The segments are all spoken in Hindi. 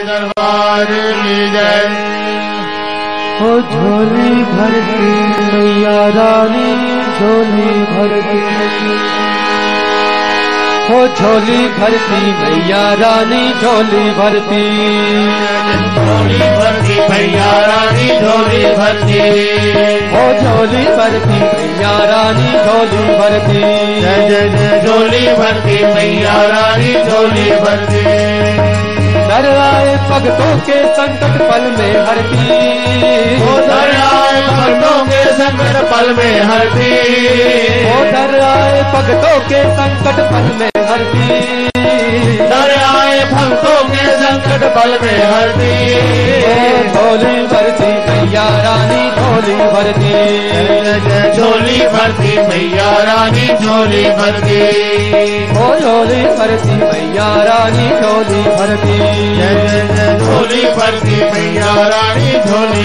दरबार की जय। हो झोली भरती मैया रानी झोली भरती, हो झोली भरती मैया रानी झोली भरती, झोली भरती मैया रानी झोली भरती, हो झोली भरती मैया रानी झोली भरती। जय जय जय झोली भरती मैया रानी झोली भरती। दर आए भक्तों के संकट पल में हरती, हो दर आए भक्तों के संकट पल में हरती, हो दर आए भक्तों के संकट पल में हरती, दर आए भक्तों के संकट पल में हरती। झोली भरती मैया रानी झोली भरती, जय जय झोली भरती मैया रानी झोली भरती, हो झोली भरती मैया रानी झोली भरती। जय जय जय झोली भरती मैया रानी झोली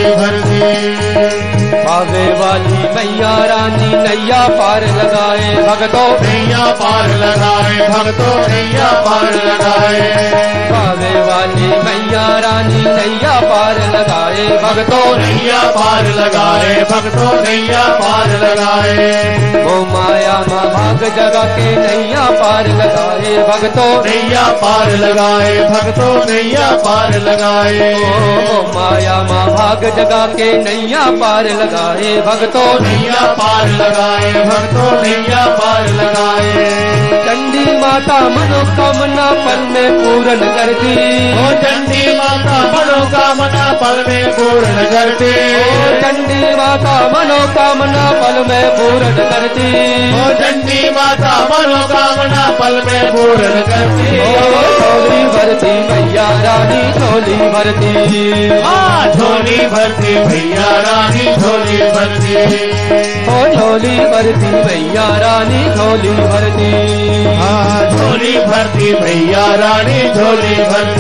भरती। बावे वाली मैया रानी नैया पार लगाए भगतों, नैया पार लगाए भक्तों नैया पार लगाए। बावे वाली मैया रानी नैया पार लगाए भगतों, नैया पार लगाए भक्तों नैया पार लगाए। वो माया माँ भाग जगा के नैया पार लगाए भगतों, नैया पार लगाए भक्तों नैया पार लगाए। वो माया माँ भाग जगा के नैया पार लगाए भगतों, नैया पार लगाए भक्तों नैया पार लगाए। चंडी माता मनोकामना पल में पूर्ण करती, ओ चंडी माता मनोकामना पल में पूर्ण करती, ओ चंडी माता मनोकामना पल में पूर्ण करती, ओ चंडी माता मनोकामना पल में पूर्ण करती। ओ झोली भरती मैया रानी झोली भरती, हाँ झोली भरती भैया रानी झोली भरती, ओ झोली भरती मैया रानी झोली भरती। हाँ झोली भरती भैया रानी झोली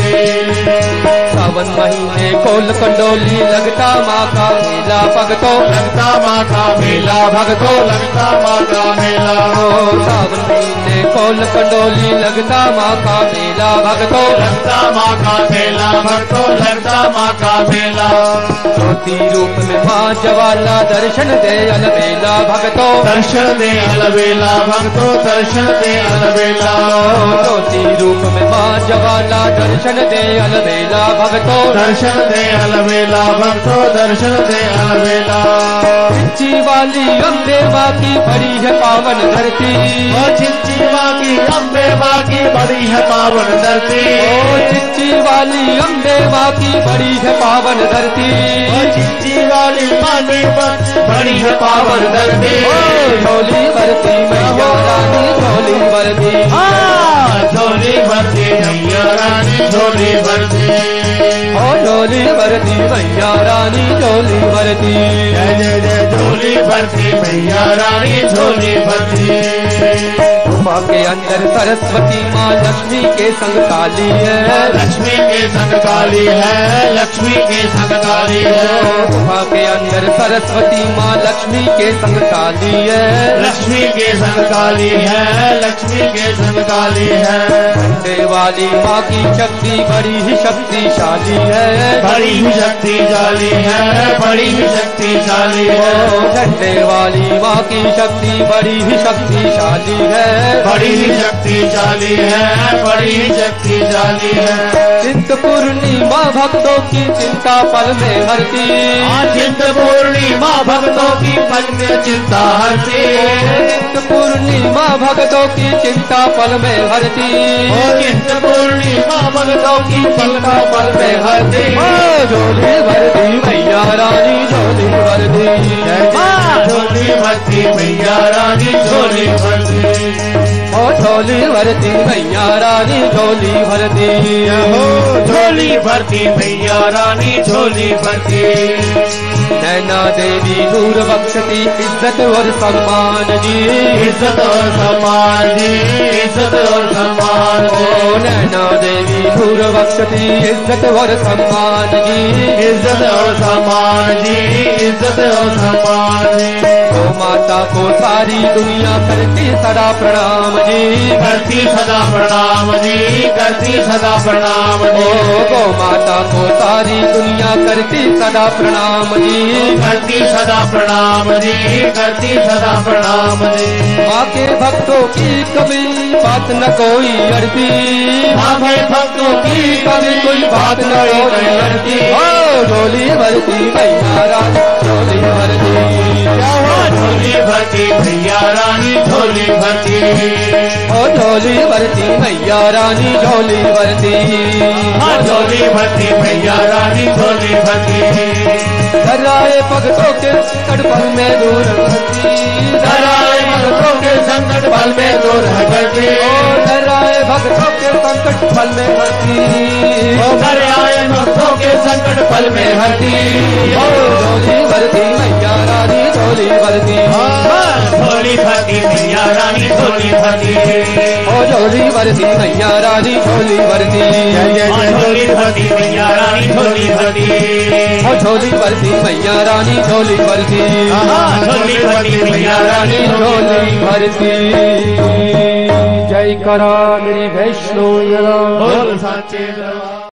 भरती। सावन महीने कोल कंडोली लगता माँ का मेला भगतों, लगता माँ का मेला भगतों लगता माँ का मेला। ओ सावन महीने कोल कंडोली लगता माँ का मेला भगतों, लगता माँ का मेला भक्तों लगता माँ का मेला। ज्योति रूप में माँ जवाला दर्शन दे अलबेला भगतों, दर्शन दे अलबेला भक्तों दर्शन दे अलबेला। ज्योति रूप में माँ जवाला दर्शन दे अलबेला भगतों, दर्शन दे अलबेला भक्तों दर्शन दे अलबेला। चिंची वाली अम्बे माँ की बड़ी है पावन धरती, ओ चिंची माँ की अम्बे माँ की बड़ी है पावन धरती, ओ चिंची वाली अम्बे माँ की बड़ी है पावन धरती, ओ चिंची वाली माँ की बड़ी है पावन धरती। झोली भरती मैया रानी झोली भरती, झोली भरती मैया रानी झोली भरती, ओ झोली भरती मैया रानी झोली भरती। जय जय जय झोली भरती मैया रानी झोली भरती। गुफा के अंदर सरस्वती माँ लक्ष्मी के संग काली है, लक्ष्मी के संग काली है लक्ष्मी के संग काली है। गुफा के अंदर सरस्वती माँ लक्ष्मी के संग काली है, लक्ष्मी के संग काली है लक्ष्मी के संग काली है। झंडे वाली माँ की शक्ति बड़ी ही शक्तिशाली है, बड़ी ही शक्तिशाली है बड़ी ही शक्तिशाली है। झंडे वाली माँ की शक्ति बड़ी ही शक्तिशाली है, बड़ी ही शक्तिशाली है बड़ी ही शक्तिशाली है। चिंत पूर्णिमा भक्तों की चिंता पल में हरती, चिंत पूर्णिमा भक्तों की पल में चिंता हरती, चिंत पूर्णिमा भक्तों की चिंता पल में हरती, चिंत पूर्णिमा भक्तों की चिंता पल में हरती। झोली भरती मैया रानी झोली भरती, झोली भरती मैया रानी झोली भरती, ओ झोली भरती मैया रानी झोली भरती, झोली भरती मैया रानी झोली भरती। नैना देवी नूर बख्शती इज्जत और सम्मान जी, इज्जत और सम्मान जी इज्जत और सम्मान। ओ नैना देवी नूर बख्शती इज्जत और सम्मान जी, इज्जत और सम्मान जी इज्जत और सम्मान जी। ओ माता को सारी दुनिया करती सदा प्रणाम जी, करती सदा प्रणाम जी करती सदा प्रणाम जी। गौ माता को सारी दुनिया करती सदा प्रणाम जी, करती सदा प्रणाम जी, करती सदा प्रणाम जी। माँ के भक्तों की कभी बात न कोई अड़ती, माँ के भक्तों की कभी कोई बात न कोई अड़ती। ओ झोली भरती मैया रानी झोली भरती, क्या हुआ? झोली भरती भैया रानी झोली भरती, ओ झोली भरती मैया रानी झोली भरती। हाँ झोली भरती भैया रानी झोली भरती। धराए भक्तों के संकट पल में दूर करती, धराए भक्तों के संकट पल में दूर करती, ओ धराए भक्तों के संकट पल में हरती, ओ धराए भक्तों के संकट पल में हरती। ओ झोली भरती मैया रानी झोली भरती, झोली भरती मैया रानी झोली भरती, ओ झोली भरती मैया रानी झोली भरती। झोली भरती मैया रानी झोली भरती, ओ झोली भरती मैया रानी झोली भरती, झोली भरती मैया रानी झोली भरती। जय करा मेरी वैष्णो बोल साचे दरबार।